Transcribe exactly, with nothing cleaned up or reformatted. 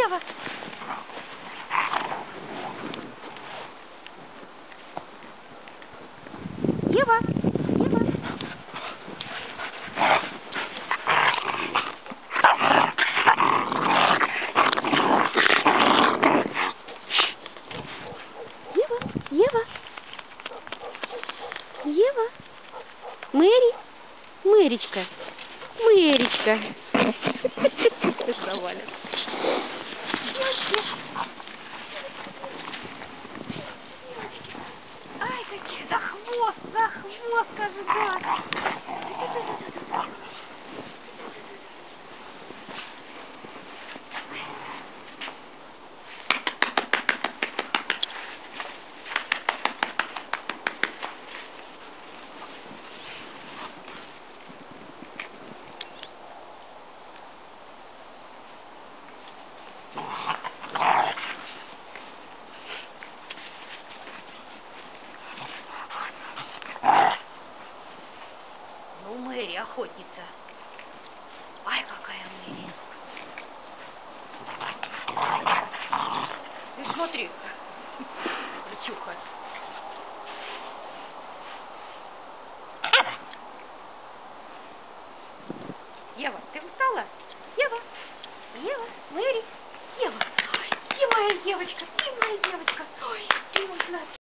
Ева. Ева. Ева. Ева. Ева. Ева. Мэри. Мэричка. Мэричка. Заваля. Ай, какие за хвост, за хвост, скажи, да. Ну, Мэри, охотница. Ай, какая Мэри. Ты смотри, Рычуха. Ева, ты устала? Ева, Ева, Мэри, Ева. Ой, ты моя девочка, ты моя девочка. Ой, ты мой сладкий.